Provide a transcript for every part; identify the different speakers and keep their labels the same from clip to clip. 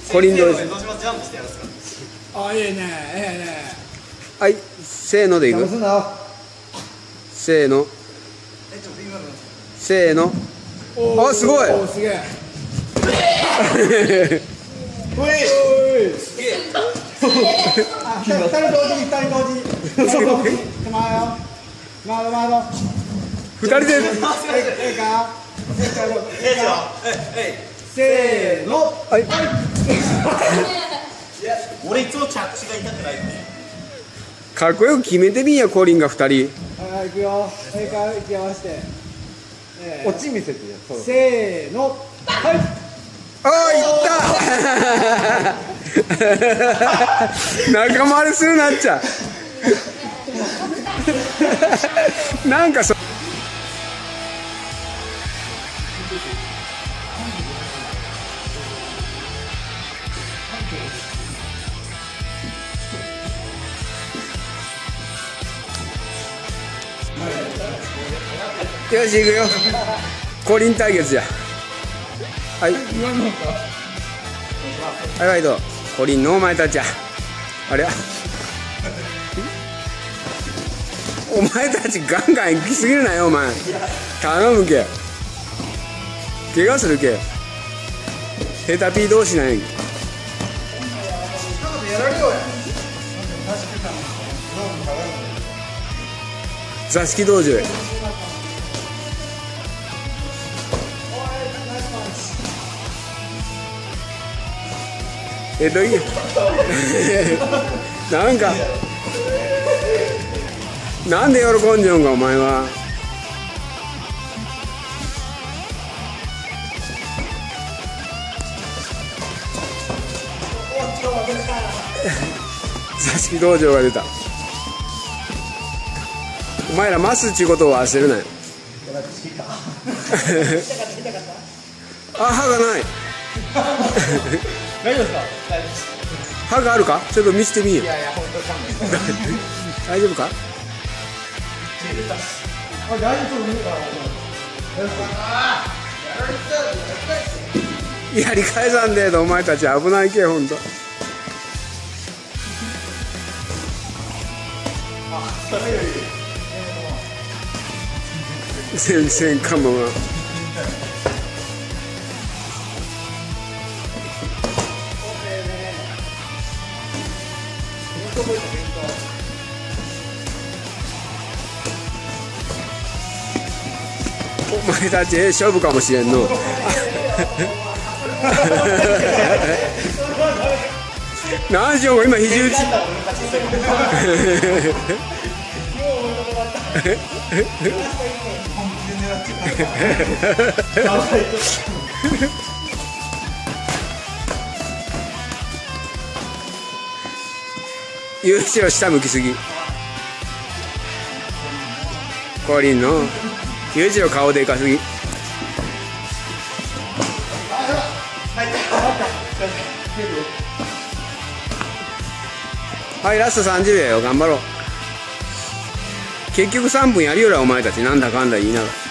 Speaker 1: コリンどうです。
Speaker 2: あ、いいね。
Speaker 1: はい、せーのでいく。せーの。せーの。あ、すごい。
Speaker 2: すげえ。二人同時に。手前よ。
Speaker 1: 二人で。
Speaker 2: せーの。
Speaker 1: はい。
Speaker 3: 俺いつも着地が痛くないよね。
Speaker 1: かっこよく決めてみんや、コリンが二人。
Speaker 2: はい、行くよ。正解行き合わせて。
Speaker 4: オチ見せてよ。
Speaker 2: せーの。はい。
Speaker 1: ああ、いった仲間割れするなっちゃなんかよし行くよ。コリン対決じゃ。はい。はい、はい、どう。コリンのお前たちや。あれ。お前たちガンガン行きすぎるなよ、お前。頼むけ。怪我するけ。ヘタピー同士なんやん。座敷道場へ。いいなんかなんで喜んじゃうんかお前は。座敷道場が出た。お前らマスっちゅうことを忘れるなよ。あ、歯がない。
Speaker 3: 大丈夫ですか？
Speaker 1: 歯があるか？ちょっと見せてみよ。大丈夫か？やり返さんでお前たち危ないけほんと。全然かもな。お前たち勝負かもしれんの。何しよう今肘打ち。ゆういちろ下向きすぎ。コリンのゆういちろ顔でかすぎ。はい、ラスト30秒よ。頑張ろう。結局3分やるよらお前たちなんだかんだ言いながら。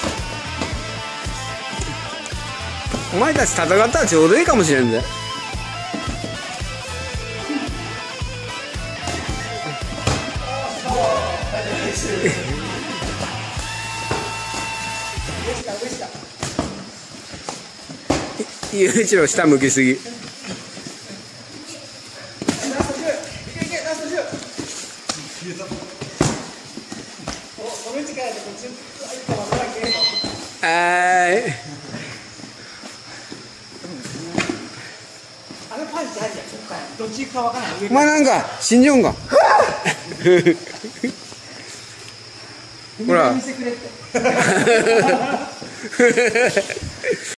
Speaker 1: お前たち戦ったらちょうどいいかもしれんぜ。ゆういちろ下向きすぎ。お前なんか死んじゃうんか。ほら。